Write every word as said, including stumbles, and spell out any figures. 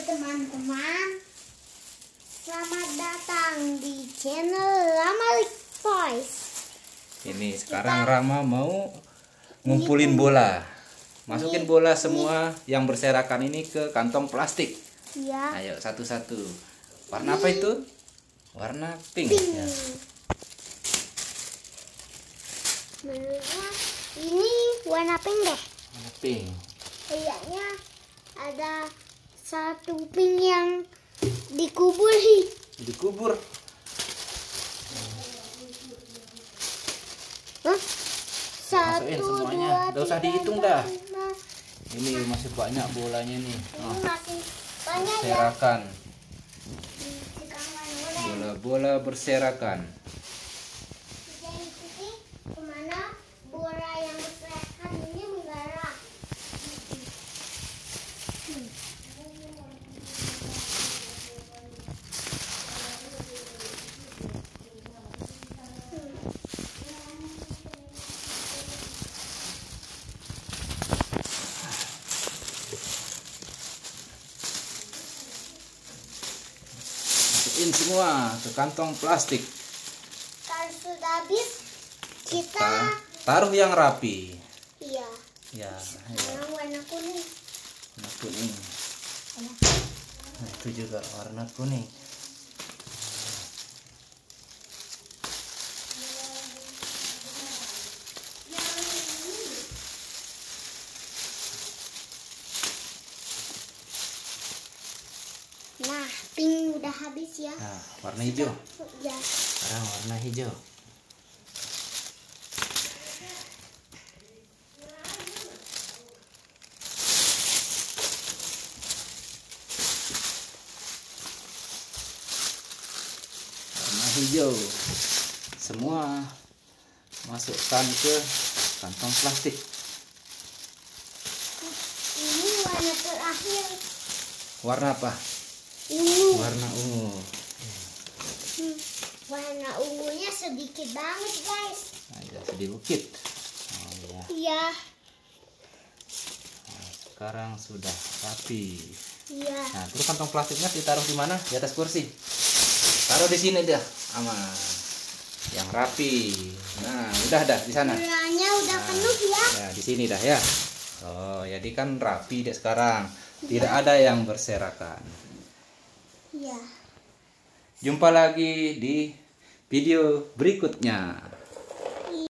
teman-teman, selamat datang di channel Ramalik Voice. Ini sekarang Rama mau ngumpulin bola. Masukin bola semua yang berserakan ini ke kantong plastik. Ya. Ayo satu-satu. Warna apa itu? Warna pink. Pink. Ya. Menurutnya ini warna pink deh. Warna pink. Kayaknya ada satu pink yang dikubur. Dikubur. Hah? Satu, Masukin semuanya. dua, Nggak usah tiga, dihitung empat, dah. lima. Ini masih banyak bolanya nih. Ini Oh, masih banyak ya. berserakan. Sekarang boleh. Bola-bola berserakan. Kita ikuti kemana bola yang berserakan ini mengarah. Masukin semua ke kantong plastik. Kalau sudah habis kita Ta- Taruh yang rapi. iya. Ya, ya. Sekarang warna kuning. Warna kuning. Nah, itu juga warna kuning. Nah, pink udah habis ya. Nah, warna hijau. Ya. Sekarang warna hijau. Warna hijau. Semua masukkan ke kantong plastik. Ini warna terakhir. Warna apa? Ungu. Warna ungu. Hmm, warna ungunya sedikit banget, guys. Nah, ya, sedikit. Oh, ya. Iya. Nah, sekarang sudah rapi. Iya. Nah, terus kantong plastiknya ditaruh di mana? Di atas kursi. Taruh di sini dah, aman. Yang rapi. Nah, udah dah di sana. Bolanya udah Nah, penuh ya. Ya, di sini dah ya. Oh, jadi kan rapi deh sekarang. Tidak ada yang berserakan. Iya. Jumpa lagi di video berikutnya.